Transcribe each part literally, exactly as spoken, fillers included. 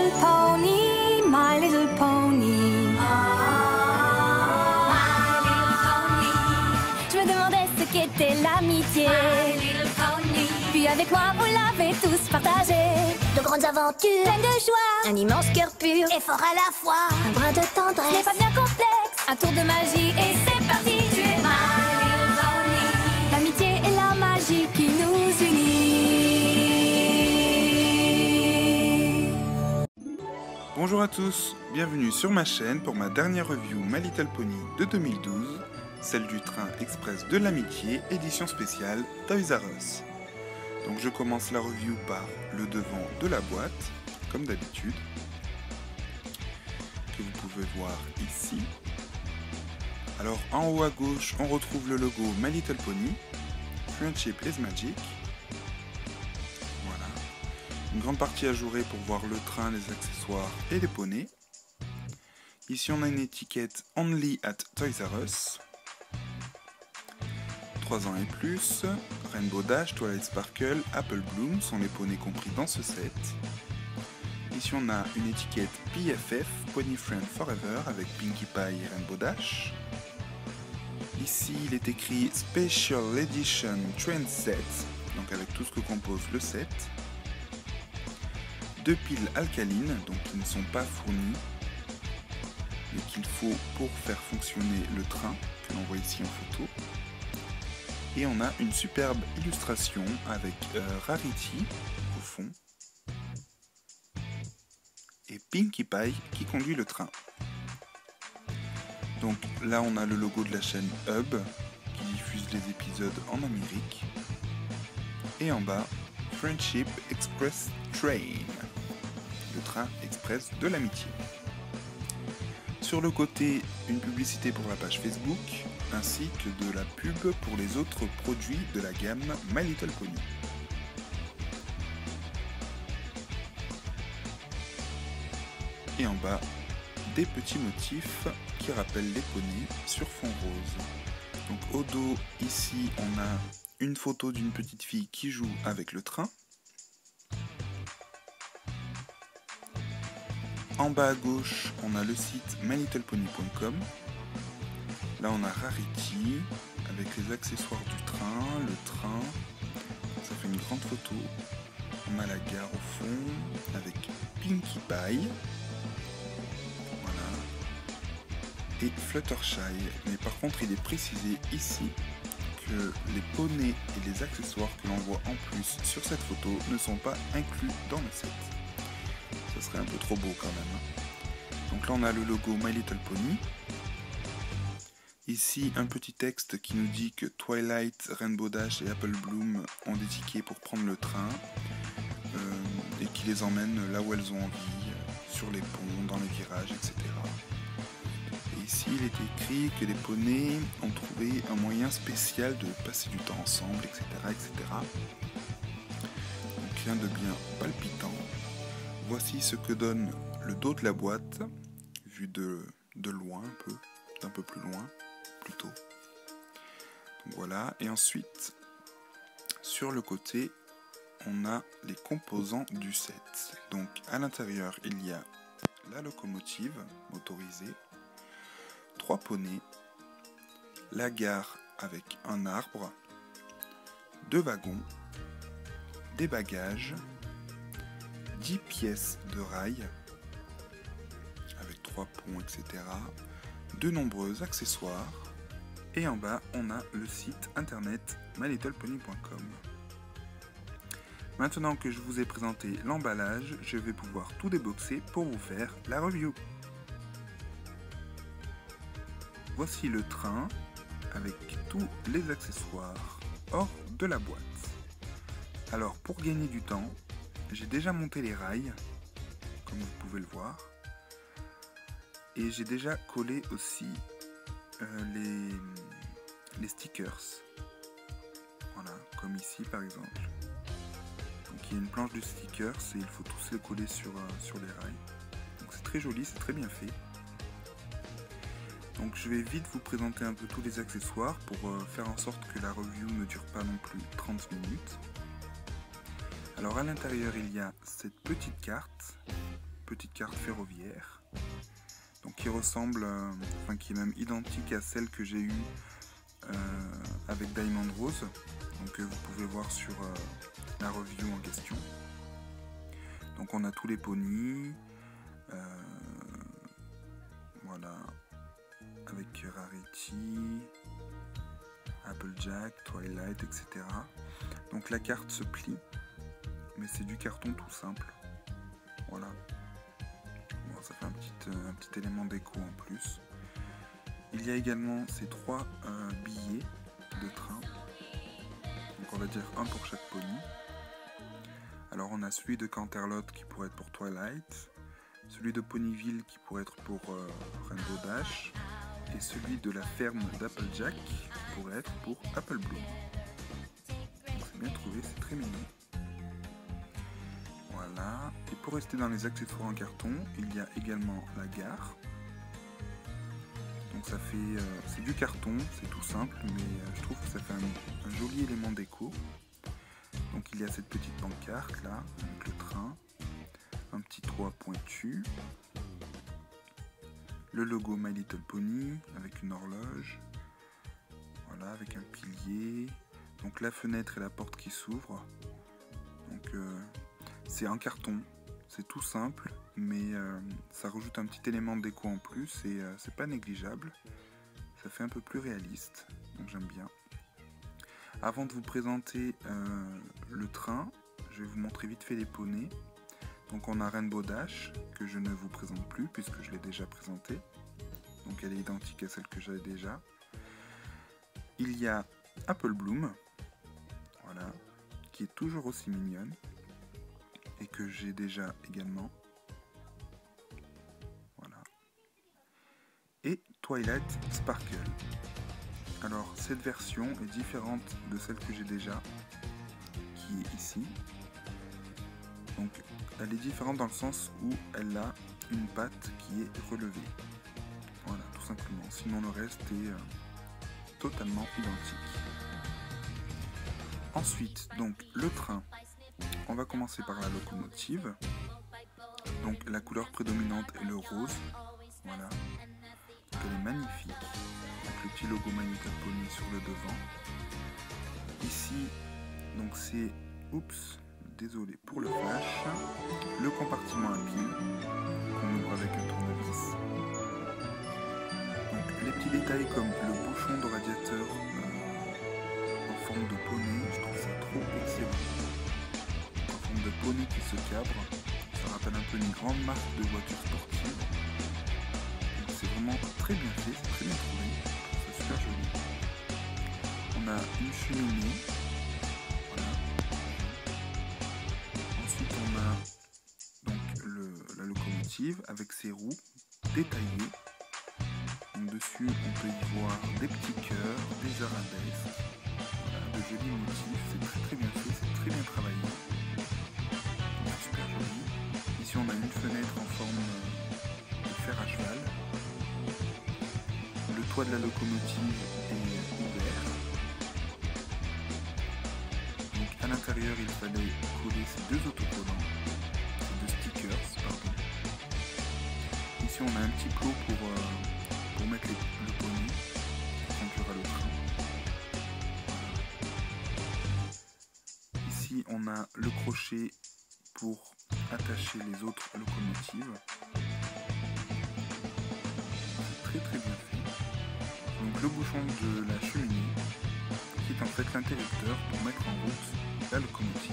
little pony, my little pony. My little pony. Je me demandais ce qu'était l'amitié. My little pony. Puis avec moi, vous l'avez tous partagé. De grandes aventures, Pleine de joie, un immense cœur pur et fort à la fois. un brin de Ce n'est tendresse. pas bien complexe, un tour de magie et c'est parti. Tu es my little pony. L'amitié et la magie qui nous unit. Bonjour à tous, bienvenue sur ma chaîne pour ma dernière review My Little Pony de deux mille douze, celle du train express de l'amitié, édition spéciale Toys R Us. Donc je commence la review par le devant de la boîte, comme d'habitude, que vous pouvez voir ici. Alors en haut à gauche, on retrouve le logo My Little Pony, Friendship is Magic. Voilà. Une grande partie ajourée pour voir le train, les accessoires et les poneys. Ici on a une étiquette Only at Toys R Us. trois ans et plus, Rainbow Dash, Twilight Sparkle, Apple Bloom sont les poneys compris dans ce set. Ici on a une étiquette P F F, Pony Friend Forever, avec Pinkie Pie et Rainbow Dash. Ici il est écrit Special Edition Train Set, donc avec tout ce que compose le set. Deux piles alcalines, donc qui ne sont pas fournies, mais qu'il faut pour faire fonctionner le train, que l'on voit ici en photo. Et on a une superbe illustration avec euh, Rarity au fond et Pinkie Pie qui conduit le train. Donc là on a le logo de la chaîne Hub qui diffuse les épisodes en Amérique. Et en bas, Friendship Express Train, le train express de l'amitié. Sur le côté, une publicité pour la page Facebook, ainsi que de la pub pour les autres produits de la gamme My Little Pony. Et en bas, des petits motifs qui rappellent les poneys sur fond rose. Donc au dos, ici, on a une photo d'une petite fille qui joue avec le train. En bas à gauche, on a le site my little pony point com. Là, on a Rarity avec les accessoires du train, le train. Ça fait une grande photo. On a la gare au fond avec Pinkie Pie. Voilà. Et Fluttershy. Mais par contre, il est précisé ici que les poneys et les accessoires que l'on voit en plus sur cette photo ne sont pas inclus dans le set. Ça serait un peu trop beau quand même. Donc là on a le logo My Little Pony. Ici un petit texte qui nous dit que Twilight, Rainbow Dash et Apple Bloom ont des tickets pour prendre le train euh, et qui les emmènent là où elles ont envie, euh, sur les ponts, dans les virages, et cetera. Et ici il est écrit que les poneys ont trouvé un moyen spécial de passer du temps ensemble, et cetera, et cetera. Donc rien de bien palpitant. Voici ce que donne le dos de la boîte, vu de, de loin un peu, d'un peu plus loin, plutôt. Donc voilà, et ensuite, sur le côté, on a les composants du set. Donc à l'intérieur, il y a la locomotive motorisée, trois poneys, la gare avec un arbre, deux wagons, des bagages, dix pièces de rails avec trois ponts, et cetera. De nombreux accessoires. Et en bas, on a le site internet my little pony point com. Maintenant que je vous ai présenté l'emballage, je vais pouvoir tout déboxer pour vous faire la review. Voici le train avec tous les accessoires hors de la boîte. Alors pour gagner du temps, j'ai déjà monté les rails, comme vous pouvez le voir, et j'ai déjà collé aussi euh, les, les stickers, voilà, comme ici par exemple. Donc il y a une planche de stickers et il faut tous les coller sur, euh, sur les rails. Donc c'est très joli, c'est très bien fait. Donc je vais vite vous présenter un peu tous les accessoires pour euh, faire en sorte que la review ne dure pas non plus trente minutes. Alors à l'intérieur il y a cette petite carte petite carte ferroviaire, donc qui ressemble, euh, enfin qui est même identique à celle que j'ai eue euh, avec Diamond Rose, donc euh, vous pouvez voir sur euh, la review en question. Donc on a tous les ponies, euh, voilà, avec Rarity, Applejack, Twilight, et cetera. Donc la carte se plie, mais c'est du carton tout simple. Voilà. Bon, ça fait un petit, un petit élément déco en plus. Il y a également ces trois euh, billets de train. Donc on va dire un pour chaque pony. Alors on a celui de Canterlot qui pourrait être pour Twilight, celui de Ponyville qui pourrait être pour euh, Rainbow Dash, et celui de la ferme d'Applejack qui pourrait être pour Apple Bloom. C'est bien trouvé, c'est très mignon. Voilà. Et pour rester dans les accessoires en carton, il y a également la gare. Donc ça fait, euh, c'est du carton, c'est tout simple, mais euh, je trouve que ça fait un, un joli élément déco. Donc il y a cette petite pancarte là, avec le train, un petit toit pointu, le logo My Little Pony avec une horloge, voilà, avec un pilier, donc la fenêtre et la porte qui s'ouvrent. Donc euh, c'est en carton, c'est tout simple, mais euh, ça rajoute un petit élément de déco en plus et euh, c'est pas négligeable. Ça fait un peu plus réaliste, donc j'aime bien. Avant de vous présenter euh, le train, je vais vous montrer vite fait les poneys. Donc on a Rainbow Dash, que je ne vous présente plus puisque je l'ai déjà présentée. Donc elle est identique à celle que j'avais déjà. Il y a Apple Bloom, voilà, qui est toujours aussi mignonne et que j'ai déjà également. Voilà. Et Twilight Sparkle. Alors cette version est différente de celle que j'ai déjà, qui est ici. Donc elle est différente dans le sens où elle a une patte qui est relevée. Voilà, tout simplement. Sinon le reste est euh, totalement identique. Ensuite, donc le train. On va commencer par la locomotive. Donc la couleur prédominante est le rose. Voilà. Donc, elle est magnifique. Avec le petit logo My Little Pony sur le devant. Ici, donc c'est, oups, désolé pour le flash, le compartiment à piles qu'on ouvre avec un tournevis. Donc les petits détails comme le bouchon de radiateur euh, en forme de poney, je trouve ça trop excellent. En forme de poney qui se cabre, ça rappelle un peu une grande marque de voiture sportive. C'est vraiment très bien fait, c'est très bien trouvé, c'est super joli. On a une cheminée. Voilà. Ensuite on a donc le, la locomotive avec ses roues détaillées. Donc dessus on peut y voir des petits cœurs, des arabesques, voilà, de jolis motifs, c'est très très bien fait, c'est très bien travaillé. C'est super joli. Ici on a une fenêtre en forme de fer à cheval. Le toit de la locomotive est ouvert. Donc à l'intérieur il fallait coller ces deux autocollants, ces deux stickers, pardon. Ici on a un petit plot pour, euh, pour mettre les, le pony, qui conduira le train. Ici on a le crochet pour attacher les autres locomotives. C'est très très bien fait. Donc le bouchon de la cheminée qui est en fait l'interrupteur pour mettre en route la locomotive.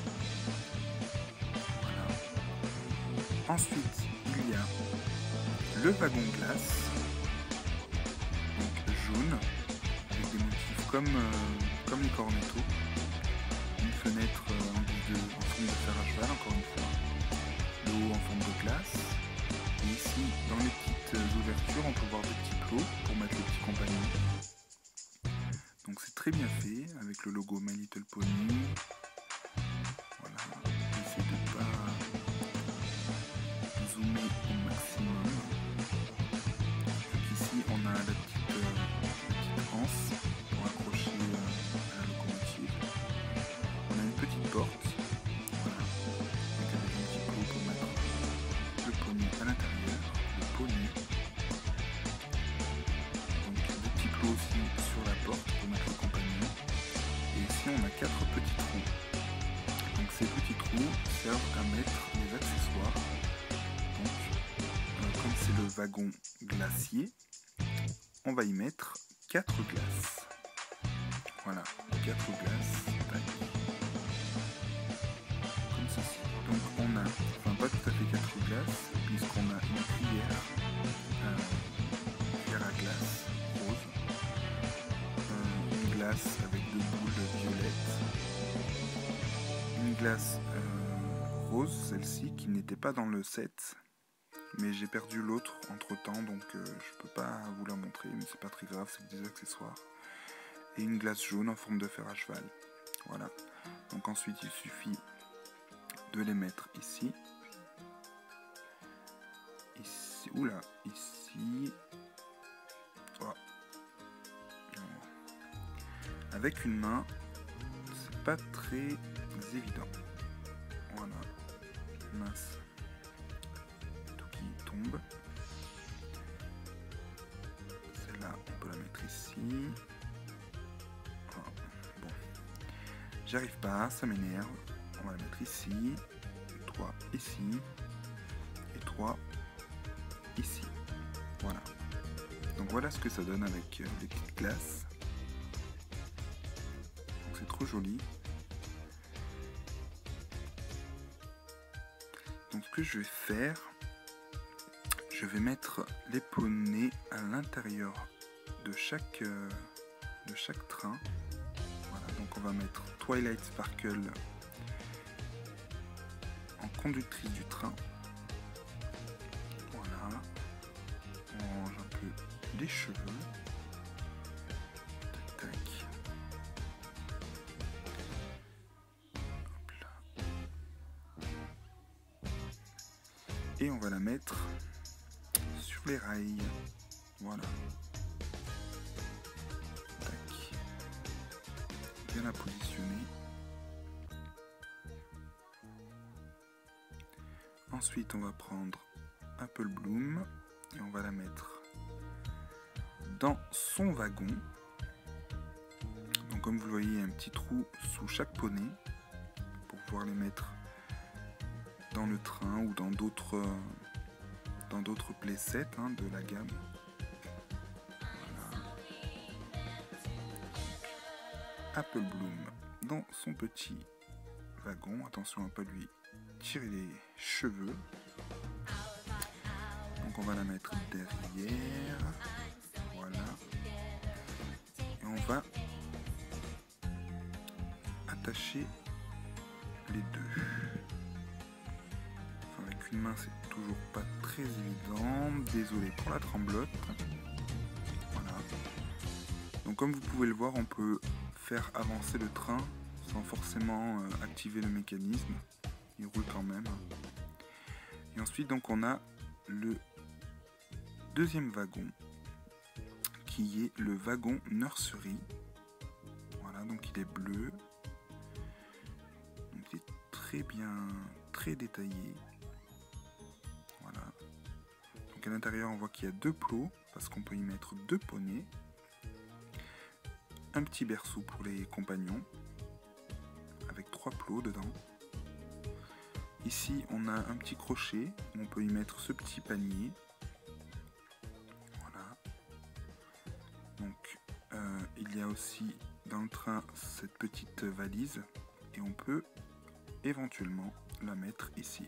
Voilà. Ensuite il y a le wagon glace, donc jaune, avec des motifs comme, euh, comme les cornettos. Une fenêtre euh, en, guise de, en forme de fer à cheval, encore une fois. Le haut en forme de glace. Et ici, dans les petites ouvertures, on peut voir des petits plots pour mettre les petits compagnons. Donc c'est très bien fait, avec le logo My Little Pony. Voilà, j'essaie de ne pas zoomer au maximum. Donc ici, on a la petite, euh, la petite anse pour accrocher euh, à la locomotive. On a une petite porte, voilà, avec un petit plot pour mettre servent à mettre les accessoires. Donc, euh, comme c'est le wagon glacier, on va y mettre quatre glaces. Voilà, quatre glaces. Tac. Comme ceci. Donc on a, enfin pas tout à fait quatre glaces, puisqu'on a une cuillère, euh, cuillère à glace rose, euh, une glace avec deux boules violettes, une glace euh, rose, celle-ci qui n'était pas dans le set, mais j'ai perdu l'autre entre temps, donc euh, je peux pas vous la montrer, mais c'est pas très grave, c'est des accessoires. Et une glace jaune en forme de fer à cheval. Voilà. Donc ensuite il suffit de les mettre ici. Ici. Oula, ici. Oh. Avec une main, c'est pas très évident. Voilà. Mince. Tout qui tombe. Celle-là, on peut la mettre ici. Bon, j'arrive pas, ça m'énerve. On va la mettre ici, trois ici, et trois ici. Voilà. Donc voilà ce que ça donne avec les petites glaces. Donc c'est trop joli. Donc ce que je vais faire, je vais mettre les poneys à l'intérieur de chaque, euh, de chaque train. Donc on va mettre Twilight Sparkle en conductrice du train. Voilà. On range un peu les cheveux. Tac, tac. Hop là. Et on va la mettre sur les rails. Voilà. Bien la positionner. Ensuite on va prendre Apple Bloom et on va la mettre dans son wagon. Donc comme vous le voyez, il y a un petit trou sous chaque poney pour pouvoir les mettre dans le train ou dans d'autres dans d'autres playsets hein, de la gamme. Apple Bloom dans son petit wagon. Attention à ne pas lui tirer les cheveux. Donc on va la mettre derrière. Voilà. Et on va attacher les deux. Enfin, avec une main c'est toujours pas très évident. Désolé pour la tremblote. Voilà. Donc comme vous pouvez le voir, on peut faire avancer le train sans forcément euh, activer le mécanisme. Il roule quand même. Et ensuite donc on a le deuxième wagon qui est le wagon nursery. Voilà, donc il est bleu. Donc il est très bien, très détaillé. Voilà. Donc à l'intérieur on voit qu'il y a deux plots parce qu'on peut y mettre deux poneys. Un petit berceau pour les compagnons avec trois plots dedans. Ici on a un petit crochet où on peut y mettre ce petit panier. Voilà. Donc euh, il y a aussi dans le train cette petite valise et on peut éventuellement la mettre ici.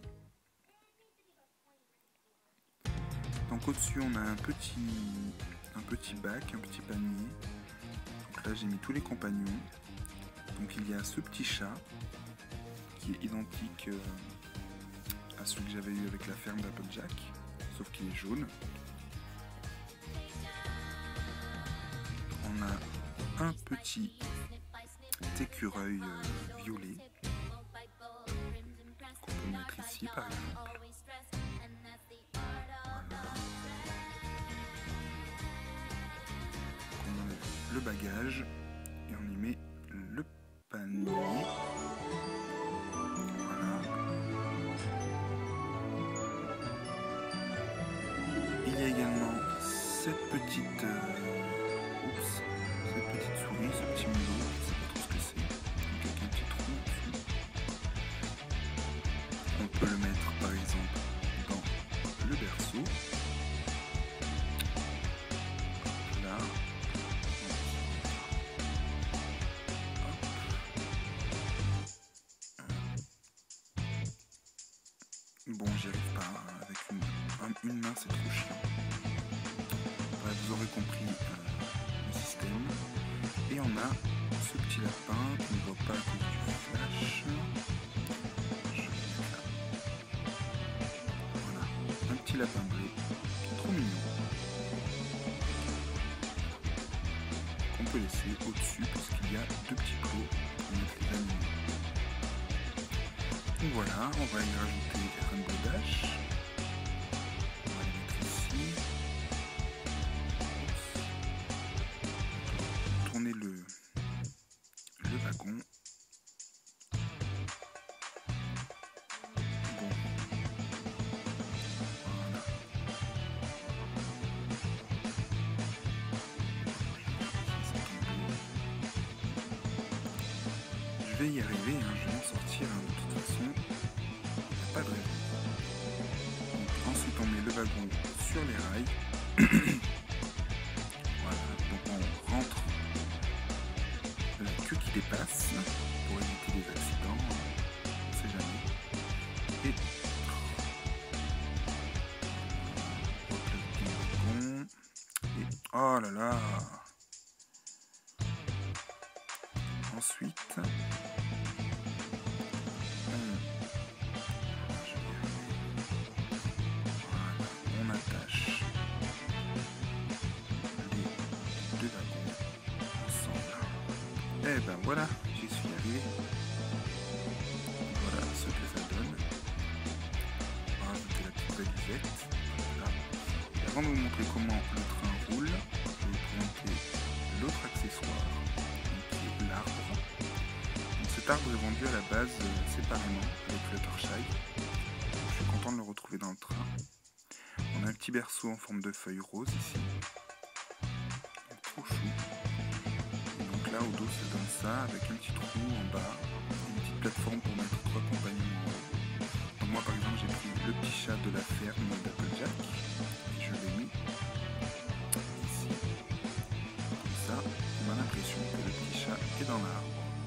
Donc au-dessus on a un petit, un petit bac, un petit panier. Là j'ai mis tous les compagnons. Donc il y a ce petit chat qui est identique euh, à celui que j'avais eu avec la ferme d'Applejack, sauf qu'il est jaune. On a un petit écureuil euh, violet qu'on peut mettre ici par exemple. Voilà. On enlève le bagage et on y met le panier. Voilà. Il y a également cette petite euh, oups, cette petite souris, ce petit mulot, je ne sais pas trop ce que c'est, avec un petit trou dessus. non, j'y arrive pas. Hein. Avec une, un, une main, c'est trop chiant. Voilà, vous aurez compris euh, le système. Et on a ce petit lapin qu'on ne voit pas à cause du flash. Je vais mettre là. Voilà, un petit lapin bleu. Trop mignon. Qu'on peut laisser au-dessus parce qu'il y a deux petits pots pour mettre les animaux. Donc voilà, on va y rajouter Rainbow Dash. On va les mettre ici. Tourner le, le wagon. Bon. Voilà. Je vais y arriver, hein, je vais m'en sortir hein, de toute façon. Pas de raison. Donc, ensuite on met le wagon sur les rails. Voilà, donc on rentre la queue qui dépasse pour éviter les accidents, on ne sait jamais. Et on replace bien le wagon. Et oh là là. Ensuite on on attache les deux wagons ensemble. Et ben voilà, j'y suis arrivé. Voilà ce que ça donne. On va rajouter la petite balisette. Voilà. Et avant de vous montrer comment le train roule, je vais vous présenter l'autre accessoire, qui est l'arbre. Cet arbre est vendu à la base euh, séparément avec Fluttershy. Je suis content de le retrouver dans le train. On a un petit berceau en forme de feuille rose ici. Trop chou. Et donc là au dos ça donne ça avec un petit trou en bas. Une petite plateforme pour mettre trois compagnons en haut. Donc moi par exemple j'ai pris le petit chat de la ferme d'Applejack. Et je l'ai mis ici. Comme ça on a l'impression que le petit chat est dans l'arbre.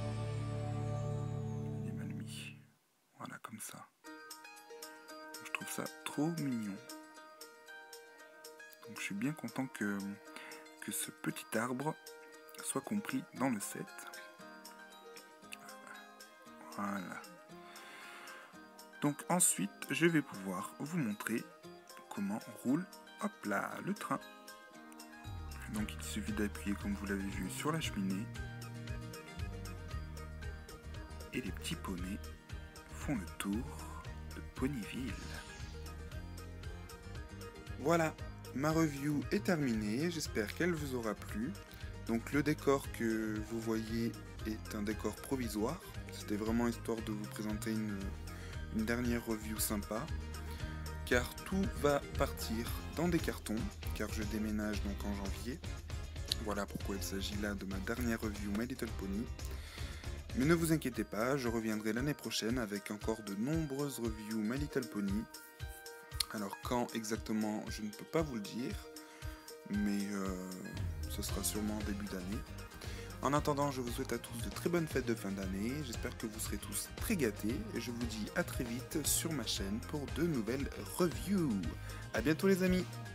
Voilà, comme ça. Je trouve ça trop mignon. Donc je suis bien content que, que ce petit arbre soit compris dans le set. Voilà. Donc ensuite, je vais pouvoir vous montrer comment roule, hop là, le train. Donc il suffit d'appuyer, comme vous l'avez vu, sur la cheminée. Et les petits poneys font le tour de Ponyville. Voilà, ma review est terminée, j'espère qu'elle vous aura plu. Donc le décor que vous voyez est un décor provisoire. C'était vraiment histoire de vous présenter une, une dernière review sympa. Car tout va partir dans des cartons, car je déménage donc en janvier. Voilà pourquoi il s'agit là de ma dernière review My Little Pony. Mais ne vous inquiétez pas, je reviendrai l'année prochaine avec encore de nombreuses reviews My Little Pony. Alors quand exactement, je ne peux pas vous le dire, mais euh, ce sera sûrement en début d'année. En attendant, je vous souhaite à tous de très bonnes fêtes de fin d'année, j'espère que vous serez tous très gâtés, et je vous dis à très vite sur ma chaîne pour de nouvelles reviews. A bientôt les amis!